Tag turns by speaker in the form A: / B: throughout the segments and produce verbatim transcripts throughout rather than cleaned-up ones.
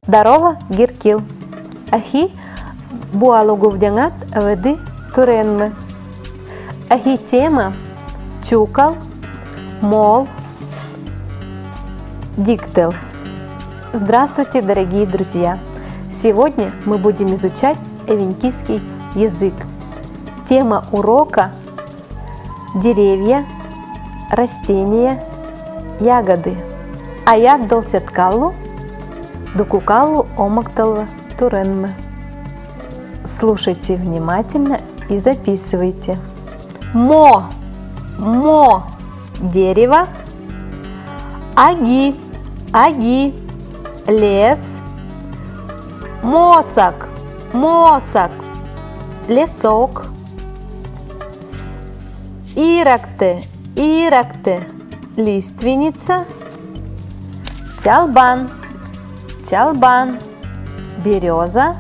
A: Дарова гиркил. Ахи буалуговдянгат аведи туренме. Ахи тема чукал, мол, диктел. Здравствуйте, дорогие друзья! Сегодня мы будем изучать эвенкийский язык. Тема урока – деревья, растения, ягоды. Аят долсеткаллу, дукукаллу омакталва туренме. Слушайте внимательно и записывайте. Мо, мо, дерево. Аги, аги, лес. Мосак, мосак, лесок. Иракте, иракте, лиственница. Чалбан, чалбан, береза.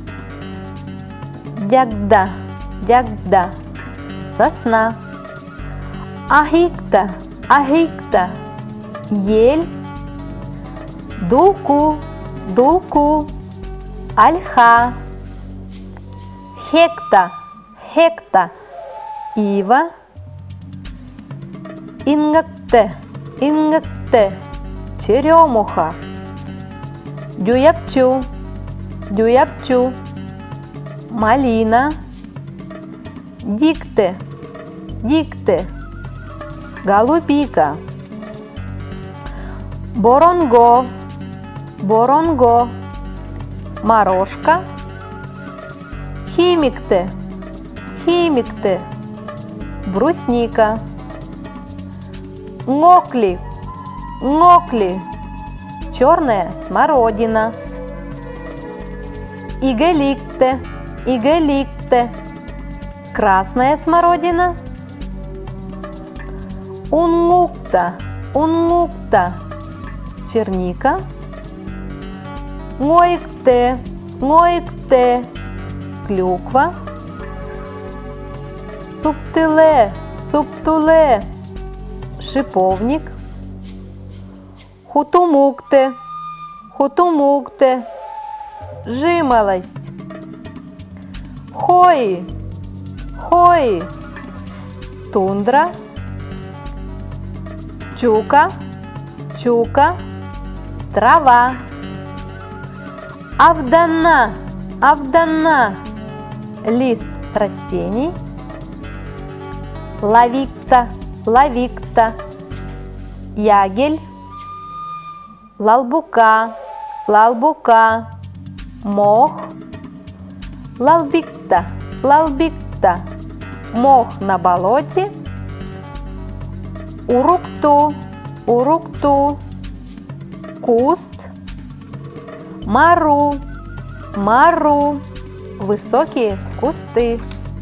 A: Дягда, дягда, сосна. Ахикта, ахикта, ель. Дулку, дулку, ольха. Хекта, хекта, ива. Ингакте, ингакте, черемуха. Дюяпчу, дюяпчу, малина. Дикте, дикте, голубика. Боронго, боронго, морошка. Химикте, химикте, брусника. Ngokli, ngokli, черная смородина. Игаликте, игаликте, красная смородина. Унгукта, унгукта, черника. Ngоикте, ngоикте, клюква. Суптиле, суптуле, шиповник. Хутумукте, хутумукте, жимолость. Хои, хои, тундра. Чука, чука, трава. Авдана, авдана, лист растений. Лавикта, лавикта, ягель. Лалбука, лалбука, мох. Лалбикта, лалбикта, мох на болоте. Урукту, урукту, куст. Мару, мару, высокие кусты.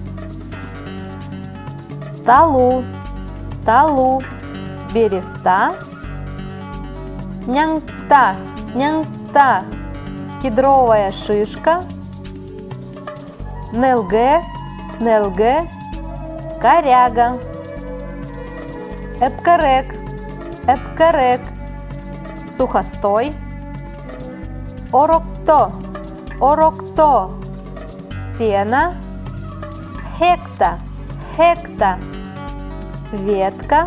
A: Талу, талу, береста. Нянгта, нянгта, кедровая шишка. Нелге, нелге, коряга. Эпкарек, эпкарек, сухостой. Орокто, орокто, сено. Хекта, хекта, ветка.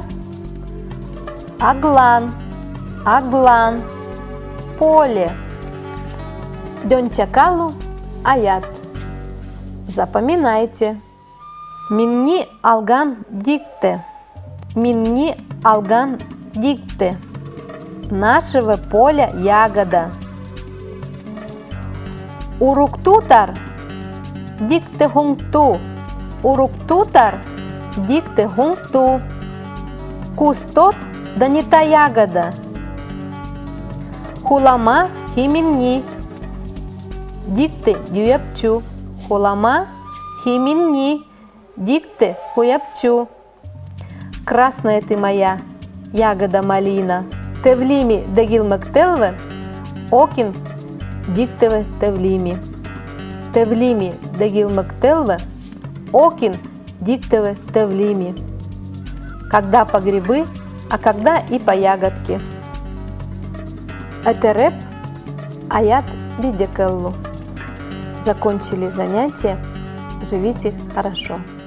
A: Аглан, аглан, поле. Дончакалу аят. Запоминайте. Минни алган дикте. Минни алган дикте. Нашего поля ягода. Уруктутар дикте хункту. Уруктутар дикте хункту. Кустот да не та ягода. Хулама химинни. Дикте дюяпчу. Хулама химинни. Дикте хуяпчу. Красная ты моя, ягода малина. Тевлими дагилмактелве, окин диктеве тевлими. Тевлими дагилмактелве, окин диктеве тевлими. Когда по грибы, а когда и по ягодке. Этереп, аят бидекеллу. Закончили занятие. Живите хорошо.